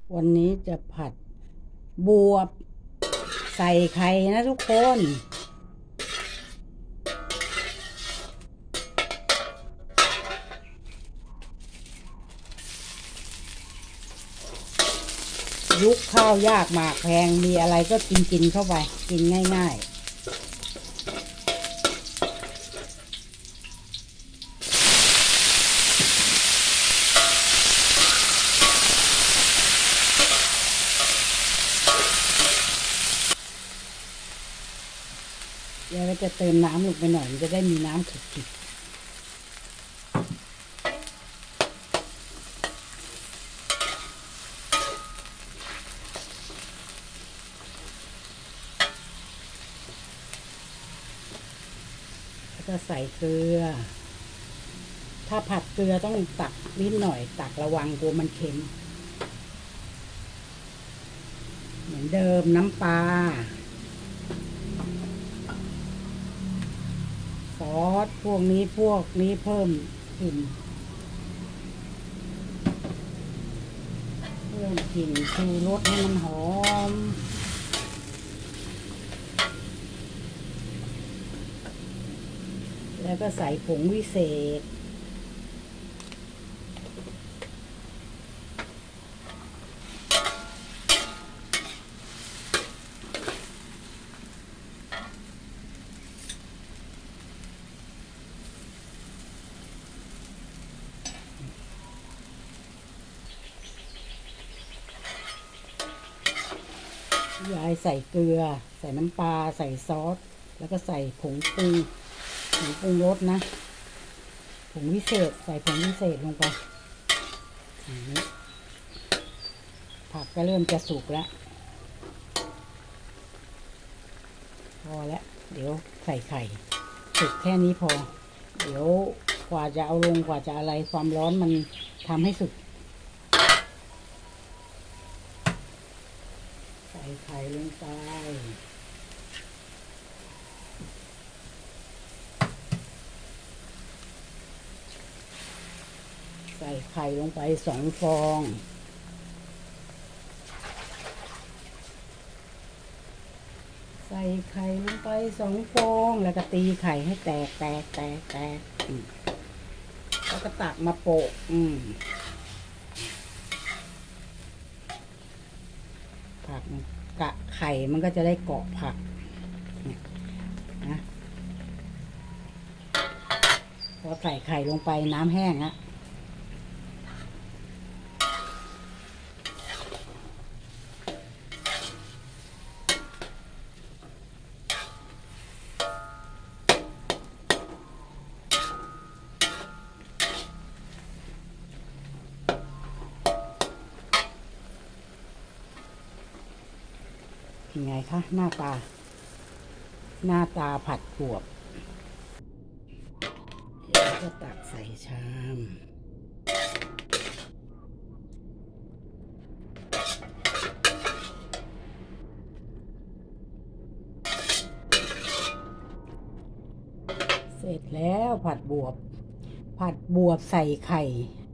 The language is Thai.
วันนี้จะผัดบวบใส่ไข่นะทุกคน ยุคข้าวยากหมากแพงมีอะไรก็กินเข้าไปกินง่ายๆเดี๋ยวเราจะเติมน้ำลงไปหน่อยมันจะได้มีน้ำขุ่นแล้วก็ใส่เกลือถ้าผัดเกลือต้องตักนิดหน่อยตักระวังกลัวมันเค็มเหมือนเดิมน้ำปลาซอสพวกนี้เพิ่มกลิ่นชูรสให้มันหอมแล้วก็ใส่ผงวิเศษยายใส่เกลือใส่น้ำปลาใส่ซอสแล้วก็ใส่ผงปรุงรสนะผงวิเศษใส่ผงวิเศษลงไปผักก็เริ่มจะสุกแล้วพอแล้วเดี๋ยวใส่ไข่สุกแค่นี้พอเดี๋ยวกว่าจะเอาลงกว่าจะอะไรความร้อนมันทำให้สุกใส่ไข่ลงไปใส่ไข่ลงไป2 ฟองใส่ไข่ลงไป2 ฟองแล้วก็ตีไข่ให้แตกแล้วก็ตักมาโปะผักกะไข่มันก็จะได้เกาะผักนะพอใส่ไข่ลงไปน้ำแห้งอะยังไงคะหน้าตาผัดบวบแล้วก็ตักใส่ชามเสร็จแล้วผัดบวบใส่ไข่